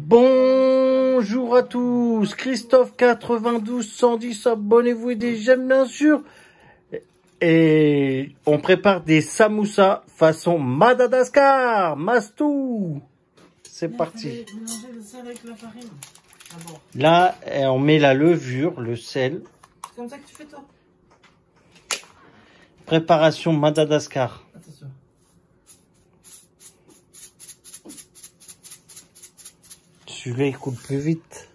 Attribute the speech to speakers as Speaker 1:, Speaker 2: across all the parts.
Speaker 1: Bonjour à tous, Christophe 92 110, abonnez-vous et des j'aime bien sûr. Et on prépare des samoussas façon Madagascar, Mastou. C'est parti.
Speaker 2: Mélanger le sel avec la farine.
Speaker 1: Là, on met la levure, le sel.
Speaker 2: C'est comme ça que tu fais toi?
Speaker 1: Préparation Madagascar.
Speaker 2: Attention.
Speaker 1: Celui-là, il coule plus vite.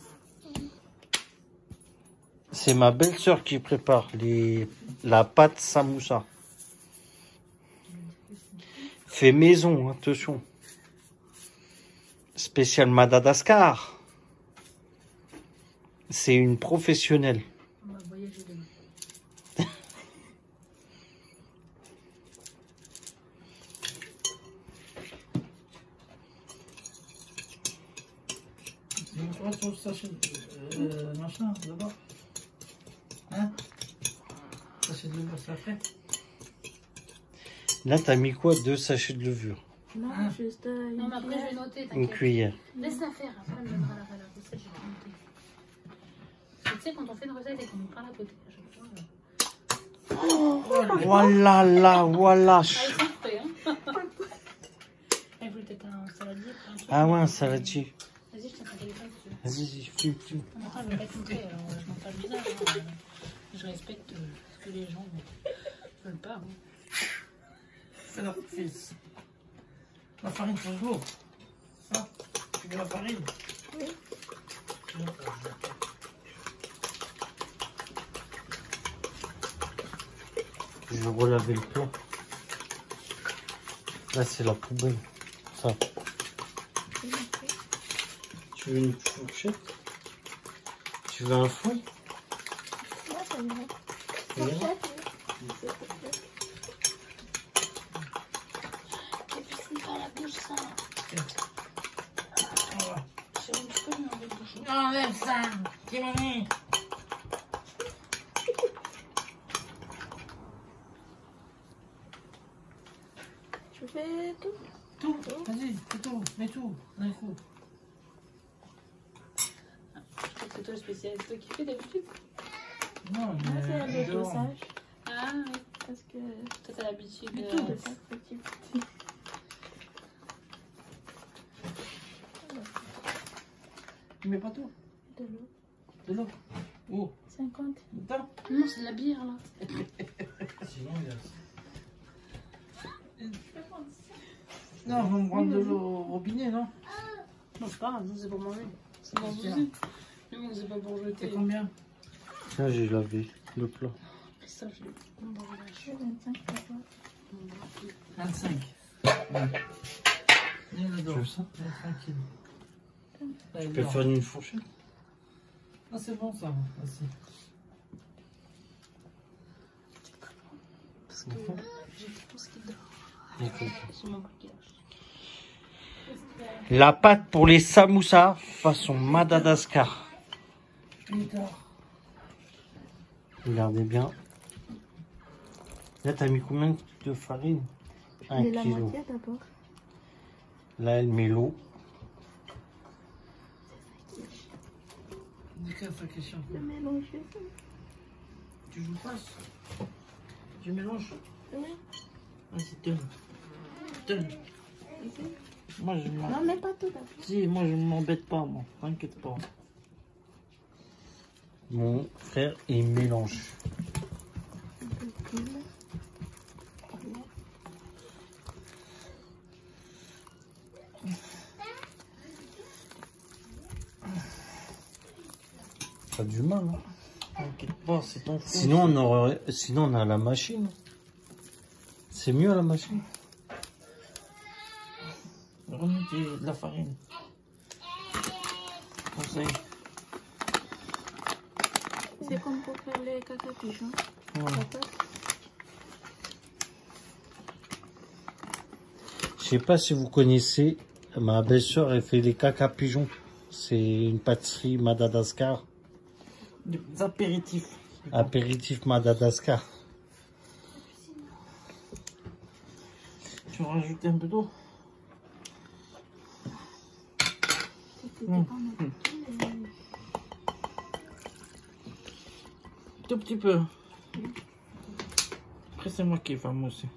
Speaker 1: C'est ma belle-sœur qui prépare la pâte samoussa. Fait maison, attention. Spécial Madagascar. C'est une professionnelle.
Speaker 3: On va voyager demain.
Speaker 2: C'est une fois sur le sachet machin là-bas. Hein? Sachet de levure, ça fait.
Speaker 1: Là, t'as mis quoi? 2 sachets de levure.
Speaker 3: Non,
Speaker 2: Ah.
Speaker 3: juste
Speaker 4: Non, mais après, je vais noter,
Speaker 1: Une
Speaker 4: t'inquiète.
Speaker 1: cuillère.
Speaker 4: Laisse-la faire, après, elle me donnera la recette, je vais noter. Tu sais, quand on fait une recette et qu'on nous parle à côté, à chaque fois.
Speaker 1: Voilà, là, voilà.
Speaker 4: Ah, ils sont prêts, hein. Elle voulait peut-être un saladier. Un truc.
Speaker 1: Ah ouais, un saladier.
Speaker 4: Vas-y, je tiens ton téléphone si tu veux.
Speaker 1: Vas-y, fume.
Speaker 4: Après, elle veut pas être montrée, alors je m'en parle bizarre. Hein. Je respecte ce que les gens veulent pas. Hein.
Speaker 2: Fais la fils. La farine, c'est lourd. Ça, tu mets la farine.
Speaker 3: Oui.
Speaker 1: Je vais relaver le plat. Là, c'est la poubelle. Ça. Tu veux une fourchette? Tu veux un fouet?
Speaker 3: Moi, ça me va.
Speaker 1: Oui.
Speaker 4: Et puis, c'est pas la bouche, ça. Chérie, tu peux lui enlever le bouchon?
Speaker 2: Enlève ça. Qui m'a mis?
Speaker 3: Tu fais tout?
Speaker 2: Tout. Vas-y, fais tout. Mets tout d'un coup.
Speaker 4: Je crois que c'est toi le spécialiste, toi qui fais d'habitude.
Speaker 2: Non,
Speaker 3: Moi, c'est
Speaker 2: mais
Speaker 3: le dosage.
Speaker 4: Ah oui,
Speaker 3: Parce que
Speaker 4: toi t'as l'habitude
Speaker 2: Mais
Speaker 4: de...
Speaker 2: tout.
Speaker 3: de faire petit petit.
Speaker 2: Tu mets pas tout.
Speaker 3: De l'eau.
Speaker 2: De l'eau. Où?
Speaker 3: 50.
Speaker 2: Dedans.
Speaker 4: Non, c'est de la bière, là.
Speaker 2: Sinon, il y a... Non, on va me prendre de l'eau au robinet, non?
Speaker 4: Non, c'est pas grave, nous, c'est pour manger. C'est pour
Speaker 2: Tiens.
Speaker 4: manger. Mais bon, c'est pas pour
Speaker 2: C'est
Speaker 4: jeter.
Speaker 2: combien?
Speaker 1: Là, j'ai lavé le plat.
Speaker 4: Mais ça, je l'ai... On va
Speaker 3: Je fais 25 d'abord.
Speaker 2: 25. Viens
Speaker 1: Tu
Speaker 2: dedans.
Speaker 1: veux ça?
Speaker 2: Viens tranquille. Là,
Speaker 1: Tu
Speaker 2: il
Speaker 1: peux
Speaker 2: dort.
Speaker 1: faire une fourchette?
Speaker 2: Ah, c'est bon ça. Vas-y.
Speaker 4: Parce que j'ai tout ce qui dort.
Speaker 1: D'accord.
Speaker 4: C'est mon maquillage.
Speaker 1: La pâte pour les samoussas façon Madagascar.
Speaker 2: Il dort.
Speaker 1: Regardez bien. Là, t'as mis combien de farine?
Speaker 3: Je
Speaker 1: 1
Speaker 3: mets la
Speaker 1: kilo.
Speaker 3: moitié d'abord.
Speaker 1: Là, elle met l'eau.
Speaker 2: Dis quelle est ta question?
Speaker 3: Je mélange.
Speaker 2: Tu joues pas? Tu mélanges?
Speaker 3: Oui.
Speaker 2: Vas-y, donne. Donne. Moi, je m'en...
Speaker 3: Non, mais pas tout d'abord.
Speaker 2: Si, moi, je m'embête pas, moi. T'inquiète pas.
Speaker 1: Mon frère, il mélange. Pas du mal, hein.
Speaker 2: T'inquiète pas, c'est ton fou.
Speaker 1: Sinon, on a la machine. C'est mieux la machine.
Speaker 2: Remets de la farine. Conseil.
Speaker 3: C'est comme pour faire les caca pigeons.
Speaker 2: Ouais.
Speaker 3: La pâte.
Speaker 1: Je sais pas si vous connaissez, ma belle-sœur, elle fait les caca pigeons. C'est une pâtisserie Madagascar.
Speaker 2: Des apéritifs.
Speaker 1: Apéritif Madagascar.
Speaker 2: Tu veux rajouter un peu d'eau?
Speaker 3: C'était pas mal.
Speaker 2: Tout petit peu. Après, c'est moi qui ai fait mousser.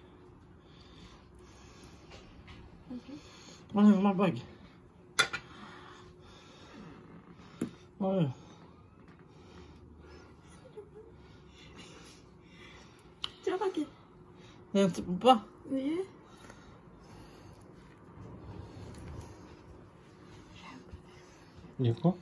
Speaker 2: Enlève ma bague. Ouais.
Speaker 3: Tu as raqué?
Speaker 2: Tu peux pas?
Speaker 3: Oui.
Speaker 1: Du coup,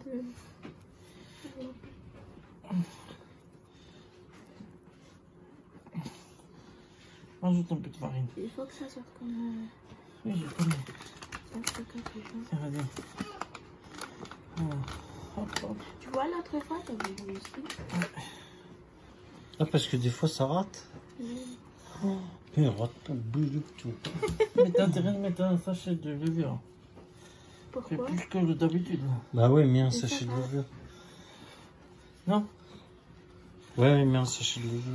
Speaker 2: Rajoute un peu de farine.
Speaker 3: Il faut que ça sorte comme
Speaker 2: Oui, je connais.
Speaker 3: un truc à faire.
Speaker 2: Tiens, vas-y. Voilà. Hop, hop.
Speaker 3: Tu vois, l'autre fois, t'avais réussi.
Speaker 1: ah, parce que des fois ça rate.
Speaker 3: Oui.
Speaker 1: Oh, mais il rate pas le bout du tout.
Speaker 2: Mais t'as intérêt de mettre un sachet de levure. C'est
Speaker 3: Pourquoi?
Speaker 2: plus que le d'habitude.
Speaker 1: Bah ouais, mets un
Speaker 3: Et
Speaker 1: sachet de
Speaker 3: ça va.
Speaker 1: levure.
Speaker 2: Non?
Speaker 1: Ouais, mets un sachet de levure.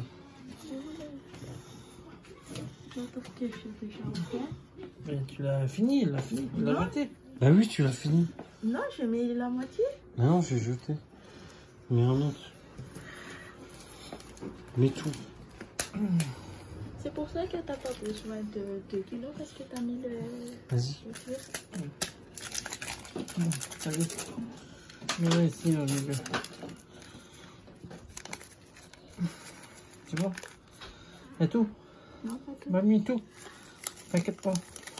Speaker 3: Parce que je suis déjà au point.
Speaker 2: Mais tu l'as fini, il l'a fini, il l'a
Speaker 3: Non.
Speaker 2: jeté.
Speaker 1: Bah oui, tu l'as fini.
Speaker 3: Non, j'ai mis la moitié.
Speaker 1: Bah non, j'ai jeté. Mets un autre. Mets tout.
Speaker 3: C'est pour ça que t'as pas besoin de 2 kilos parce que t'as mis le.
Speaker 1: Vas-y.
Speaker 2: Bon, allez. Mets-le ici, le levure. C'est bon? Et tout?
Speaker 3: Non, pas tout.
Speaker 2: Bah, mis tout. T'inquiète pas.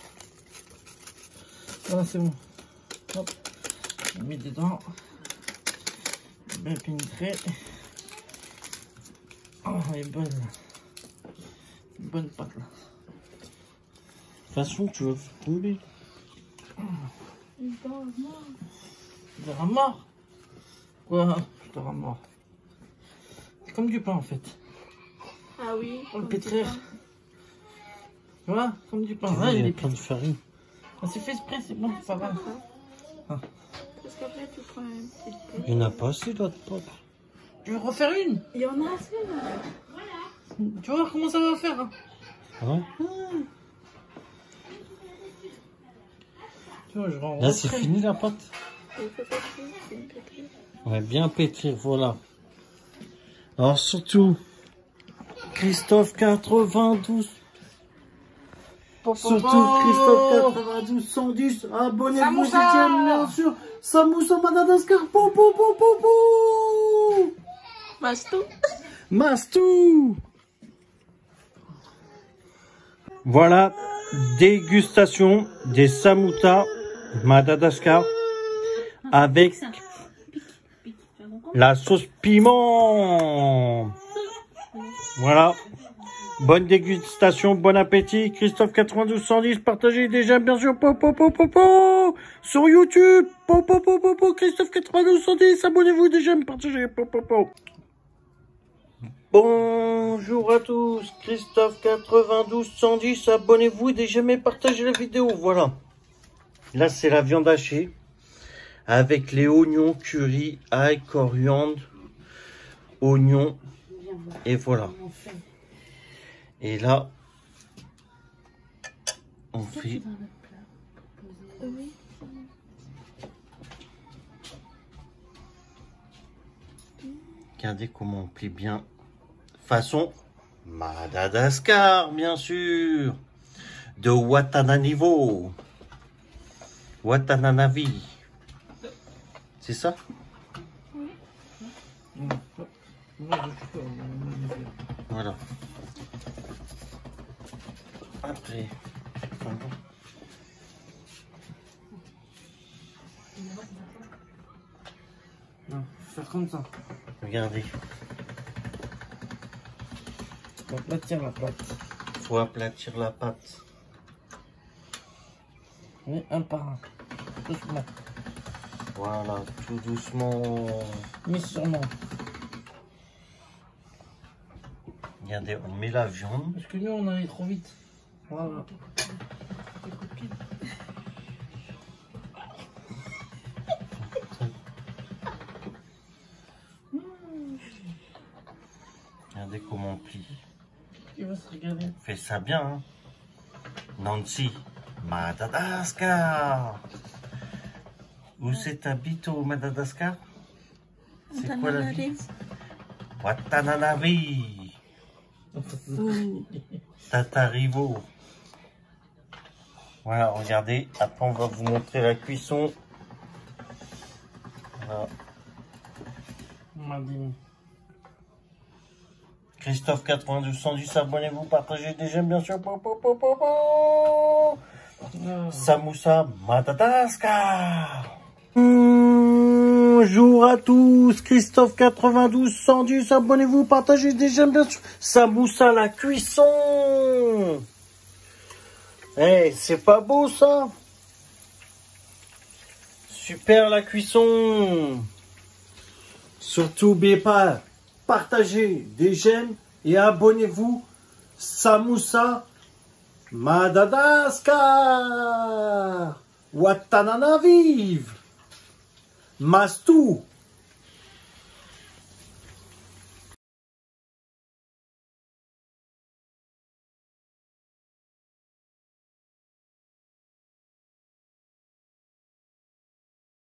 Speaker 2: Voilà, c'est bon. Hop. Je mets dedans. Bien pénétré. Oh, elle est bonne. Une bonne pâte là.
Speaker 1: De toute façon, tu vas tomber.
Speaker 3: Il dort mort.
Speaker 2: Je te rends mort. Quoi? Je te rends mort. C'est comme du pain en fait.
Speaker 3: Ah oui.
Speaker 2: Pour le
Speaker 3: comme
Speaker 2: pétrir.
Speaker 3: ça.
Speaker 2: Tu vois? Comme du pain.
Speaker 1: Tu vois,
Speaker 2: Ah,
Speaker 1: il y
Speaker 2: il
Speaker 1: a
Speaker 2: est
Speaker 1: plein de farine.
Speaker 2: Ah, c'est fait exprès, c'est bon, ça va. Ah.
Speaker 3: Parce qu'après, tu prends un petit peu.
Speaker 1: Il n'y en a pas assez d'autres pop.
Speaker 2: Tu veux refaire une?
Speaker 3: Il y en a assez là.
Speaker 2: Tu vas voir comment ça va faire. Hein.
Speaker 1: Ouais.
Speaker 2: Tu vois, je rends
Speaker 1: Là, c'est fini la pâte.
Speaker 3: Il faut pétrir, c'est une pétrir.
Speaker 1: Ouais, bien pétrir, voilà. Alors surtout, Christophe 92. Surtout Christophe 92 110. Abonnez-vous, dixième, bien sûr. Samoussa Madagascar. Po, po, po, po, po.
Speaker 3: Mastou.
Speaker 1: Mastou. Voilà, dégustation des samoussas Madagascar avec la sauce piment. Voilà. Bonne dégustation, bon appétit. Christophe 92 110, partagez des j'aime bien sûr. Po, po, po, po, po. Sur YouTube. Po, po, po, po, po. Christophe 92 110, abonnez-vous des j'aime, partagez. Po, po, po. Bonjour à tous, Christophe 92 110, abonnez-vous des j'aime et partagez la vidéo. Voilà. Là, c'est la viande hachée avec les oignons, curry, ail, coriandre, oignons. Et voilà. Et là, on fait...
Speaker 3: Oui.
Speaker 1: Regardez comment on plie bien. Façon Madagascar, bien sûr. De Watananivo. Watananavi. C'est ça? Voilà. Après,
Speaker 2: Non, faire comme ça.
Speaker 1: regardez,
Speaker 2: On va aplatir la pâte.
Speaker 1: faut aplatir la pâte.
Speaker 2: Oui, un par un. Doucement.
Speaker 1: Voilà, tout doucement.
Speaker 2: Mais sûrement.
Speaker 1: Regardez, on met la viande.
Speaker 2: Parce que nous, on allait trop vite. Voilà.
Speaker 1: Regardez comment on plie.
Speaker 2: Il va se regarder.
Speaker 1: Fais ça bien, hein. Nancy, Madagascar. Où c'est t'habites au Madagascar? C'est quoi la ville? Watanabe. Tatarivo. Voilà, regardez. Après, on va vous montrer la cuisson. Voilà. Christophe 9210, abonnez-vous, partagez des j'aime bien sûr. Samoussa Madagascar. Bonjour à tous, Christophe 9210, abonnez-vous, partagez des j'aime bien sûr. Samoussa la cuisson. Eh, c'est pas beau ça? Super la cuisson. Surtout, n'oubliez pas, partagez des j'aime et abonnez-vous. Samoussa Madagascar. Watanabe. Mastou.